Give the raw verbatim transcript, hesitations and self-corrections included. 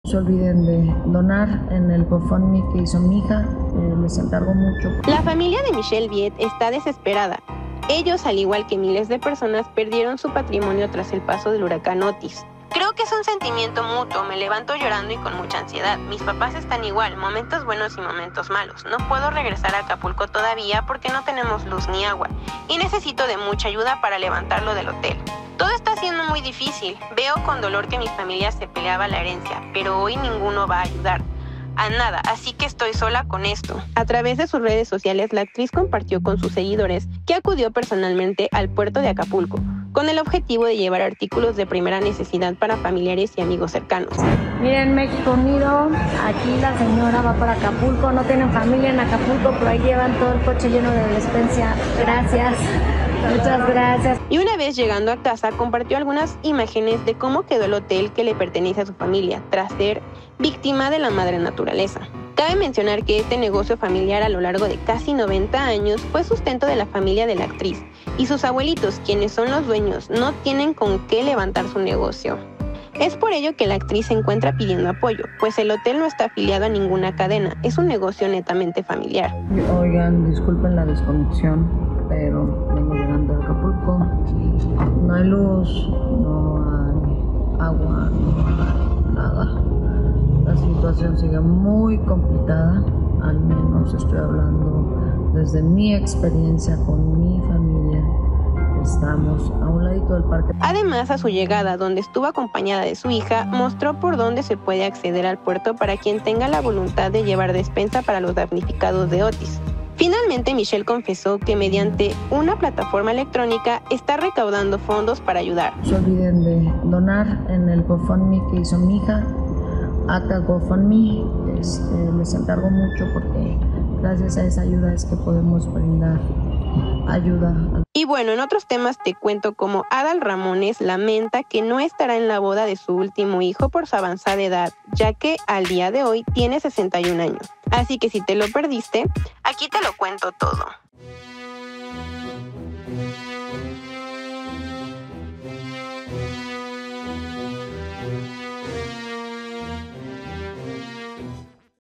No se olviden de donar en el GoFundMe que hizo mi hija, eh, les encargo mucho. La familia de Michelle Viet está desesperada. Ellos, al igual que miles de personas, perdieron su patrimonio tras el paso del huracán Otis. Creo que es un sentimiento mutuo, me levanto llorando y con mucha ansiedad. Mis papás están igual, momentos buenos y momentos malos. No puedo regresar a Acapulco todavía porque no tenemos luz ni agua y necesito de mucha ayuda para levantarlo del hotel. Todo está siendo muy difícil. Veo con dolor que mi familia se peleaba la herencia, pero hoy ninguno va a ayudar a nada, así que estoy sola con esto. A través de sus redes sociales, la actriz compartió con sus seguidores que acudió personalmente al puerto de Acapulco, con el objetivo de llevar artículos de primera necesidad para familiares y amigos cercanos. Miren, México Unido, aquí la señora va para Acapulco, no tienen familia en Acapulco, pero ahí llevan todo el coche lleno de despensa. Gracias, muchas gracias. Y una vez llegando a casa, compartió algunas imágenes de cómo quedó el hotel que le pertenece a su familia, tras ser víctima de la madre naturaleza. Cabe mencionar que este negocio familiar a lo largo de casi noventa años fue sustento de la familia de la actriz, y sus abuelitos, quienes son los dueños, no tienen con qué levantar su negocio. Es por ello que la actriz se encuentra pidiendo apoyo, pues el hotel no está afiliado a ninguna cadena, es un negocio netamente familiar. Oigan, disculpen la desconexión, pero vengo llegando a Acapulco. No hay luz, no hay agua, no hay nada. La situación sigue muy complicada, al menos estoy hablando desde mi experiencia con mi familia. Estamos a un ladito del parque. Además, a su llegada, donde estuvo acompañada de su hija, mostró por dónde se puede acceder al puerto para quien tenga la voluntad de llevar despensa para los damnificados de Otis. Finalmente, Michelle confesó que mediante una plataforma electrónica está recaudando fondos para ayudar. No se olviden de donar en el GoFundMe que hizo mi hija, acá GoFundMe. Este, les encargo mucho porque gracias a esa ayuda es que podemos brindar ayuda. Y bueno, en otros temas te cuento cómo Adal Ramones lamenta que no estará en la boda de su último hijo por su avanzada edad, ya que al día de hoy tiene sesenta y un años. Así que si te lo perdiste, aquí te lo cuento todo.